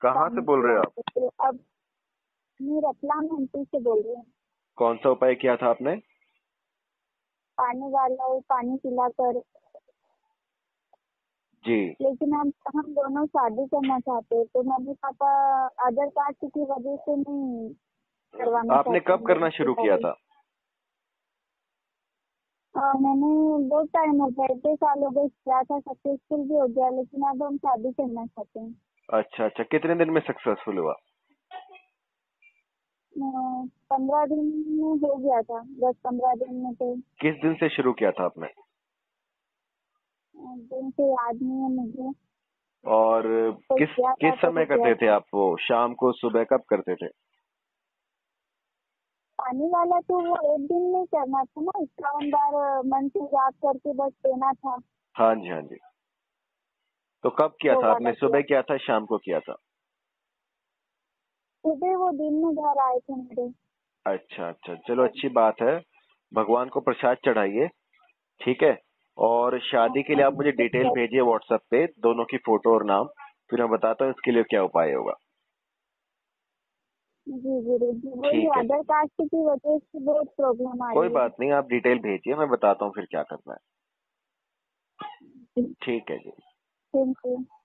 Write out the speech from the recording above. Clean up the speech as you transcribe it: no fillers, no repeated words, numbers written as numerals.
कहाँ से पानी बोल रहे हो आप? पिला कर अब मैं रतलाम एमपी से बोल रही हूँ। कौन सा उपाय किया था आपने? पानी वाला वो पानी पिलाकर। जी। लेकिन हम दोनों शादी करना चाहते हैं, तो मम्मी पापा अदर कास्ट की वजह से नहीं करवाना आपने चाहते कब हैं करना लड़की शुरू का किया भी। था? मैंने बहुत टाइम हो गया, 1 साल हो गए, किया था, सक्सेसफुल भी हो गया, लेकिन अब हम शादी करना चाहते हैं। अच्छा अच्छा, कितने दिन में सक्सेसफुल हुआ? 15 दिन में हो गया था, 10-15 दिन में तो। किस दिन से शुरू किया था आपने? दिन से याद नहीं है मुझे। और कोई किस किया था किस तो समय किया करते थे था। आप वो? शाम को, सुबह, कब करते थे? पानी वाला तो वो एक दिन में करना था ना, 51 बार मन से याद करके बस देना था। हाँ जी हाँ जी। तो कब किया वो था आपने? वाला किया सुबह था। किया था, शाम को किया था? सुबह वो दिन में घर आए थे मेरे। अच्छा अच्छा, चलो अच्छी बात है। भगवान को प्रसाद चढ़ाइए, ठीक है। और शादी के लिए आप मुझे डिटेल भेजिए व्हाट्सएप पे, दोनों की फोटो और नाम। फिर मैं बताता हूँ इसके लिए क्या उपाय होगा। जी जी जी, वही ठीक है जी। अदर कास्ट की वजह से बहुत प्रॉब्लम आ कोई रही है। बात नहीं, आप डिटेल भेजिए, मैं बताता हूँ फिर क्या करना है। जी, ठीक है जी। Thank you.